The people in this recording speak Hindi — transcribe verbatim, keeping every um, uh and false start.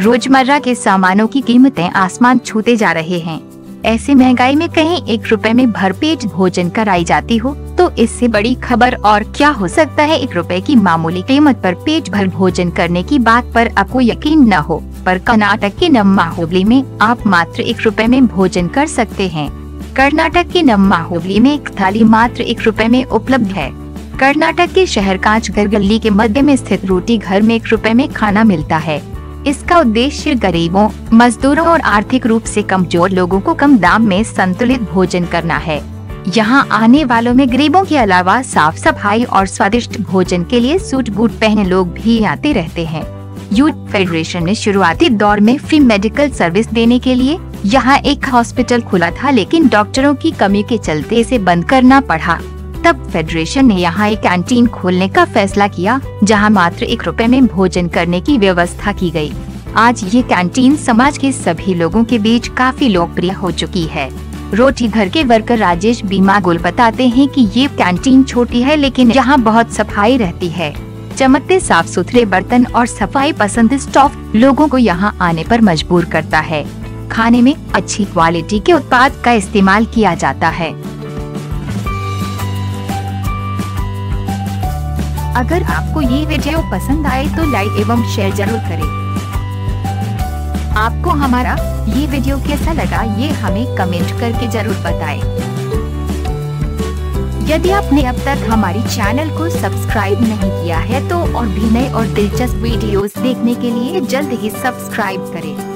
रोजमर्रा के सामानों की कीमतें आसमान छूते जा रहे हैं। ऐसी महंगाई में कहीं एक रुपए में भरपेट भोजन कराई जाती हो तो इससे बड़ी खबर और क्या हो सकता है। एक रुपए की मामूली कीमत पर पेट भर भोजन करने की बात पर आपको यकीन न हो, पर कर्नाटक के नम्मा हुबली में आप मात्र एक रुपए में भोजन कर सकते हैं। कर्नाटक के नम्मा हुबली में एक थाली मात्र एक रुपए में उपलब्ध है। कर्नाटक के शहर कांचघर गली के मध्य में स्थित रोटी घर में एक रुपए में खाना मिलता है। इसका उद्देश्य गरीबों, मजदूरों और आर्थिक रूप से कमजोर लोगों को कम दाम में संतुलित भोजन करना है। यहाँ आने वालों में गरीबों के अलावा साफ सफाई और स्वादिष्ट भोजन के लिए सूट बूट पहने लोग भी आते रहते हैं। यूथ फेडरेशन ने शुरुआती दौर में फ्री मेडिकल सर्विस देने के लिए यहाँ एक हॉस्पिटल खुला था, लेकिन डॉक्टरों की कमी के चलते इसे बंद करना पड़ा। तब फेडरेशन ने यहाँ एक कैंटीन खोलने का फैसला किया, जहाँ मात्र एक रुपए में भोजन करने की व्यवस्था की गई। आज ये कैंटीन समाज के सभी लोगों के बीच काफी लोकप्रिय हो चुकी है। रोटी घर के वर्कर राजेश बीमा गुल बताते हैं कि ये कैंटीन छोटी है, लेकिन यहाँ बहुत सफाई रहती है। चमकते साफ सुथरे बर्तन और सफाई पसंद स्टाफ लोगों को यहाँ आने पर मजबूर करता है। खाने में अच्छी क्वालिटी के उत्पाद का इस्तेमाल किया जाता है। अगर आपको ये वीडियो पसंद आए तो लाइक एवं शेयर जरूर करें। आपको हमारा ये वीडियो कैसा लगा ये हमें कमेंट करके जरूर बताएं। यदि आपने अब तक हमारी चैनल को सब्सक्राइब नहीं किया है तो और भी नए और दिलचस्प वीडियोस देखने के लिए जल्द ही सब्सक्राइब करें।